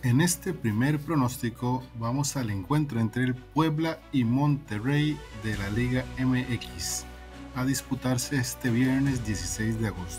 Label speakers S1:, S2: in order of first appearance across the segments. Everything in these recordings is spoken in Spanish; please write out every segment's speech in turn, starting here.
S1: En este primer pronóstico vamos al encuentro entre el Puebla y Monterrey de la Liga MX, a disputarse este viernes 16 de agosto.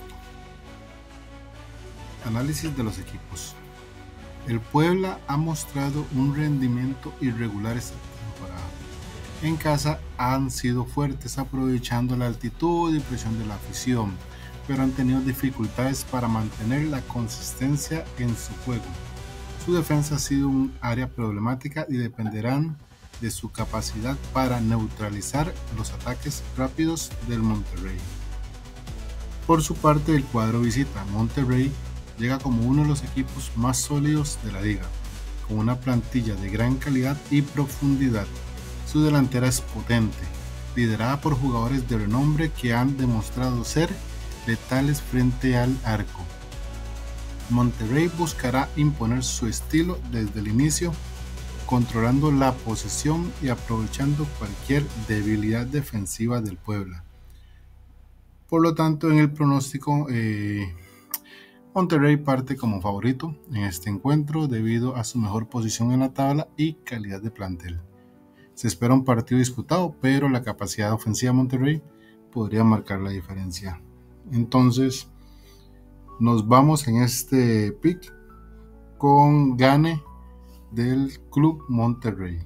S1: Análisis de los equipos. El Puebla ha mostrado un rendimiento irregular esta temporada. En casa han sido fuertes aprovechando la altitud y presión de la afición, pero han tenido dificultades para mantener la consistencia en su juego. Su defensa ha sido un área problemática y dependerán de su capacidad para neutralizar los ataques rápidos del Monterrey. Por su parte, el cuadro visita Monterrey llega como uno de los equipos más sólidos de la liga, con una plantilla de gran calidad y profundidad. Su delantera es potente, liderada por jugadores de renombre que han demostrado ser letales frente al arco. Monterrey buscará imponer su estilo desde el inicio, controlando la posesión y aprovechando cualquier debilidad defensiva del Puebla. Por lo tanto, en el pronóstico, Monterrey parte como favorito en este encuentro debido a su mejor posición en la tabla y calidad de plantel. Se espera un partido disputado, pero la capacidad ofensiva de Monterrey podría marcar la diferencia. Entonces, nos vamos en este pick con gane del Club Monterrey.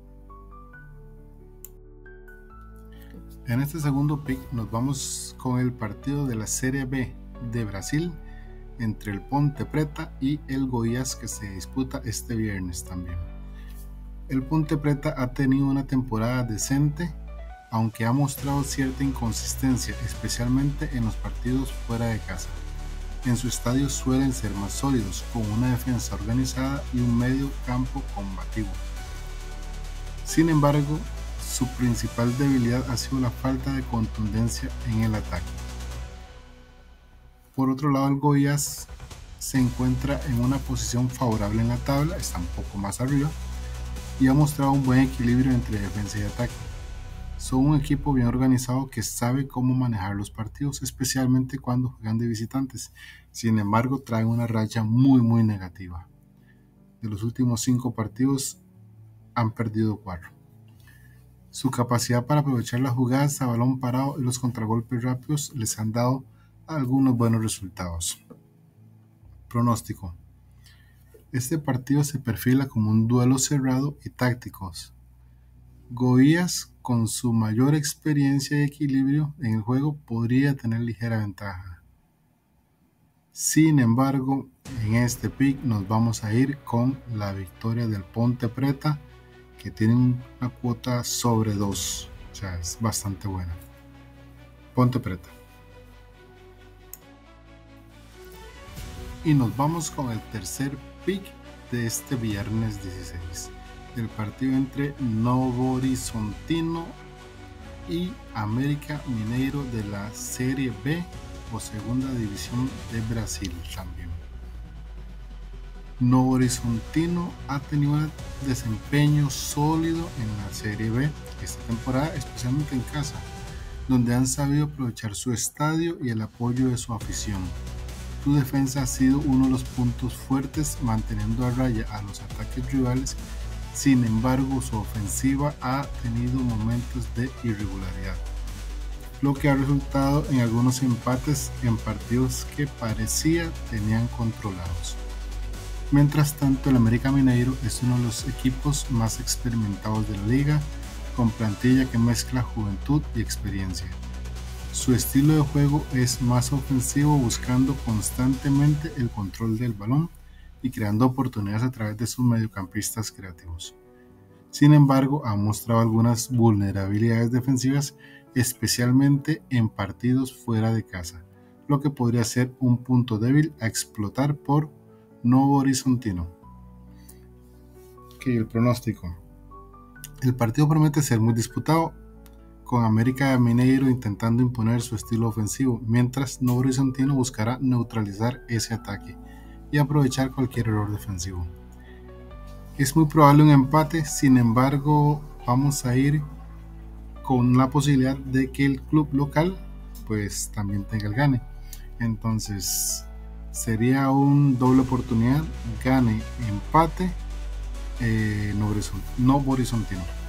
S1: En este segundo pick nos vamos con el partido de la Serie B de Brasil entre el Ponte Preta y el Goiás, que se disputa este viernes también. El Ponte Preta ha tenido una temporada decente, aunque ha mostrado cierta inconsistencia, especialmente en los partidos fuera de casa. En su estadio suelen ser más sólidos, con una defensa organizada y un medio campo combativo. Sin embargo, su principal debilidad ha sido la falta de contundencia en el ataque. Por otro lado, el Goiás se encuentra en una posición favorable en la tabla, está un poco más arriba y ha mostrado un buen equilibrio entre defensa y ataque. Son un equipo bien organizado que sabe cómo manejar los partidos, especialmente cuando juegan de visitantes. Sin embargo, traen una racha muy negativa. De los últimos 5 partidos han perdido 4. Su capacidad para aprovechar las jugadas a balón parado y los contragolpes rápidos les han dado algunos buenos resultados. Pronóstico. Este partido se perfila como un duelo cerrado y tácticos. Goiás, con su mayor experiencia y equilibrio en el juego, podría tener ligera ventaja. Sin embargo, en este pick nos vamos a ir con la victoria del Ponte Preta, que tiene una cuota sobre 2, o sea, es bastante buena. Ponte Preta. Y nos vamos con el tercer pick de este viernes 16. El partido entre Novo Horizontino y América Mineiro de la Serie B o Segunda División de Brasil también. Novo Horizontino ha tenido un desempeño sólido en la Serie B esta temporada, especialmente en casa, donde han sabido aprovechar su estadio y el apoyo de su afición. Su defensa ha sido uno de los puntos fuertes, manteniendo a raya a los ataques rivales. Sin embargo, su ofensiva ha tenido momentos de irregularidad, lo que ha resultado en algunos empates en partidos que parecía tenían controlados. Mientras tanto, el América Mineiro es uno de los equipos más experimentados de la liga, con plantilla que mezcla juventud y experiencia. Su estilo de juego es más ofensivo, buscando constantemente el control del balón y creando oportunidades a través de sus mediocampistas creativos. Sin embargo, ha mostrado algunas vulnerabilidades defensivas, especialmente en partidos fuera de casa, lo que podría ser un punto débil a explotar por Novo Horizontino. El pronóstico. El partido promete ser muy disputado, con América Mineiro intentando imponer su estilo ofensivo, mientras Novo Horizontino buscará neutralizar ese ataque y aprovechar cualquier error defensivo. Es muy probable un empate, sin embargo, vamos a ir con la posibilidad de que el club local pues también tenga el gane. Entonces, Sería un doble oportunidad, gane, empate, no Boris Ontino.